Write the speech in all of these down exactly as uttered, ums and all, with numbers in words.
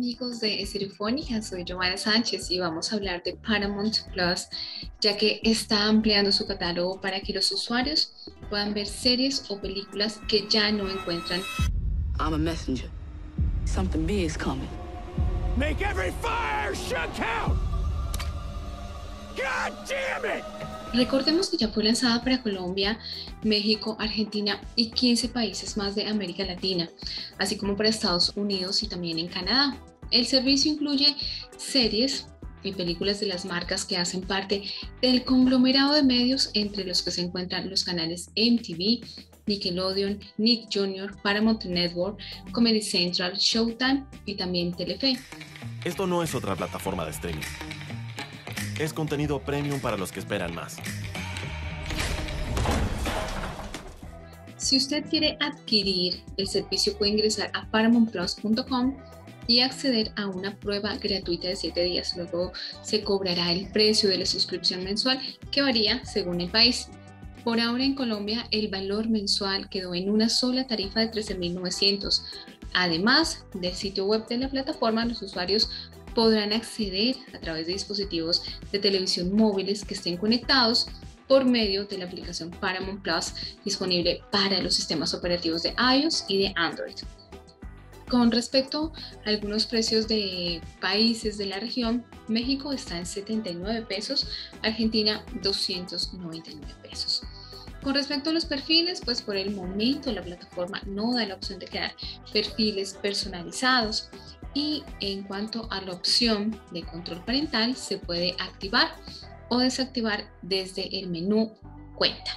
amigos de Estereofónica, soy Giovanna Sánchez y vamos a hablar de Paramount Plus, ya que está ampliando su catálogo para que los usuarios puedan ver series o películas que ya no encuentran. I'm a messenger. Something big is coming. Make every fire should count! God damn it! Recordemos que ya fue lanzada para Colombia, México, Argentina y quince países más de América Latina, así como para Estados Unidos y también en Canadá. El servicio incluye series y películas de las marcas que hacen parte del conglomerado de medios, entre los que se encuentran los canales M T V, Nickelodeon, Nick junior, Paramount Network, Comedy Central, Showtime y también Telefe. Esto no es otra plataforma de streaming. Es contenido premium para los que esperan más. Si usted quiere adquirir el servicio, puede ingresar a paramount plus punto com y acceder a una prueba gratuita de siete días. Luego se cobrará el precio de la suscripción mensual, que varía según el país. Por ahora en Colombia el valor mensual quedó en una sola tarifa de trece mil novecientos. Además del sitio web de la plataforma, los usuarios podrán acceder a través de dispositivos de televisión móviles que estén conectados por medio de la aplicación Paramount Plus, disponible para los sistemas operativos de iOS y de Android. Con respecto a algunos precios de países de la región, México está en setenta y nueve pesos, Argentina doscientos noventa y nueve pesos. Con respecto a los perfiles, pues por el momento la plataforma no da la opción de crear perfiles personalizados. Y en cuanto a la opción de control parental, se puede activar o desactivar desde el menú Cuenta.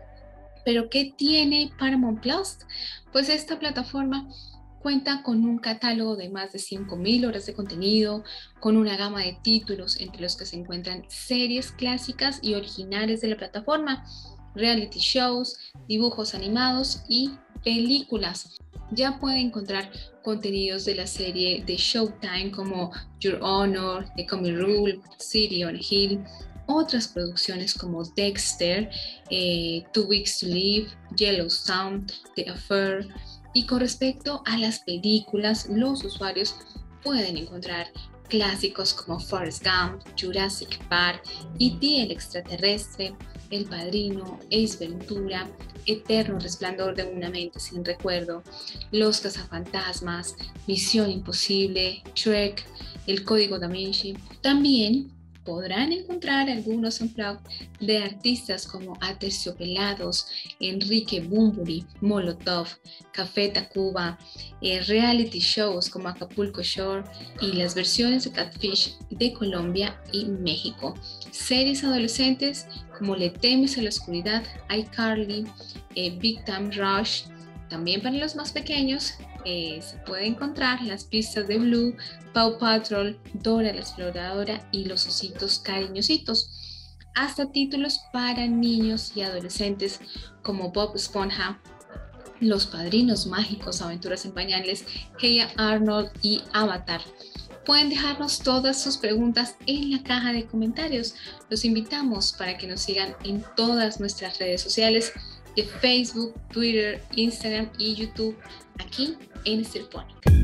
¿Pero qué tiene Paramount Plus? Pues esta plataforma cuenta con un catálogo de más de cinco mil horas de contenido, con una gama de títulos entre los que se encuentran series clásicas y originales de la plataforma, reality shows, dibujos animados y películas. Ya puede encontrar contenidos de la serie de Showtime como Your Honor, The Comedy Rule, City on a Hill, otras producciones como Dexter, eh, Two Weeks to Live, Yellowstone, The Affair. Y con respecto a las películas, los usuarios pueden encontrar clásicos como Forrest Gump, Jurassic Park, E T el extraterrestre, El Padrino, Ace Ventura, Eterno Resplandor de una mente sin recuerdo, Los cazafantasmas, Misión Imposible, Shrek, El Código Da Vinci. También podrán encontrar algunos unplugged de artistas como Aterciopelados, Enrique Bunbury, Molotov, Café Tacuba, eh, reality shows como Acapulco Shore y las versiones de Catfish de Colombia y México. Series adolescentes como Le temes a la oscuridad, iCarly, eh, Big Time Rush. También para los más pequeños eh, se puede encontrar las pistas de Blue, Paw Patrol, Dora la Exploradora y Los Ositos Cariñositos, hasta títulos para niños y adolescentes como Bob Esponja, Los Padrinos Mágicos, Aventuras en Pañales, Hey Arnold y Avatar. Pueden dejarnos todas sus preguntas en la caja de comentarios. Los invitamos para que nos sigan en todas nuestras redes sociales de Facebook, Twitter, Instagram y YouTube, aquí en Estereofónica.